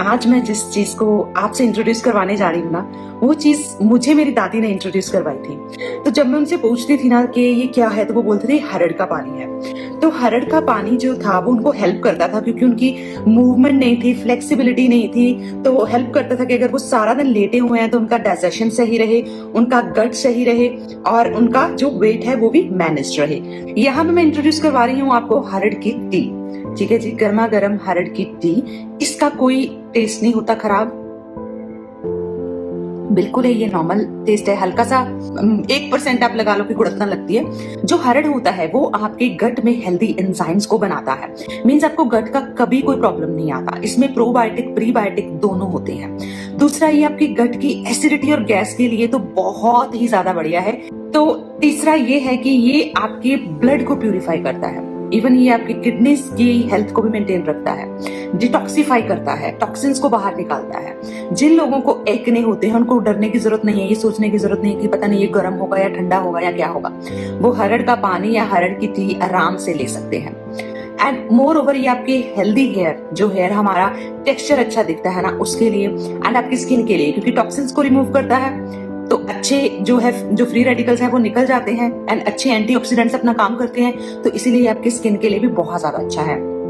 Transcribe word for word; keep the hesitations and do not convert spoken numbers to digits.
आज मैं जिस चीज को आपसे इंट्रोड्यूस करवाने जा रही हूँ ना, वो चीज मुझे मेरी दादी ने इंट्रोड्यूस करवाई थी। तो जब मैं उनसे पूछती थी ना कि ये क्या है, तो वो बोलते थे हरड़ का पानी है। तो हरड़ का पानी जो था वो उनको हेल्प करता था, क्योंकि उनकी मूवमेंट नहीं थी, फ्लेक्सिबिलिटी नहीं थी। तो वो हेल्प करता था कि अगर वो सारा दिन लेटे हुए हैं तो उनका डाइजेशन सही रहे, उनका गट सही रहे और उनका जो वेट है वो भी मैनेज रहे। यहाँ मैं इंट्रोड्यूस करवा रही हूँ आपको हरड़ की टी। ठीक है जी, गर्मा गर्म हरड़ की टी। इसका कोई टेस्ट नहीं होता खराब, बिल्कुल है, ये नॉर्मल टेस्ट है। हल्का सा एक परसेंट आप लगा लो कि गुड़तना लगती है। जो हरड़ होता है वो आपके गट में हेल्दी एंजाइम्स को बनाता है। मींस आपको गट का कभी कोई प्रॉब्लम नहीं आता। इसमें प्रोबायोटिक प्रीबायोटिक दोनों होते हैं। दूसरा, ये आपकी गट की एसिडिटी और गैस के लिए तो बहुत ही ज्यादा बढ़िया है। तो तीसरा ये है कि ये आपके ब्लड को प्यूरिफाई करता है। इवन ये आपकी किडनीज की हेल्थ को भी मेंटेन रखता है, डिटॉक्सिफाई करता है, टॉक्सिन्स को बाहर निकालता है। जिन लोगों को एक्ने होते हैं उनको डरने की जरूरत नहीं है, ये सोचने की जरूरत नहीं है कि पता नहीं ये गर्म होगा या ठंडा होगा या क्या होगा। वो हरड़ का पानी या हरड़ की टी आराम से ले सकते हैं। एंड मोर ओवर ये आपके हेल्दी हेयर, जो हेयर हमारा टेक्सचर अच्छा दिखता है ना, उसके लिए, एंड आपकी स्किन के लिए, क्योंकि टॉक्सिन्स को रिमूव करता है। तो अच्छे जो है जो फ्री रेडिकल्स हैं वो निकल जाते हैं एंड अच्छे एंटीऑक्सीडेंट्स अपना काम करते हैं। तो इसीलिए आपकी स्किन के लिए भी बहुत ज्यादा अच्छा है।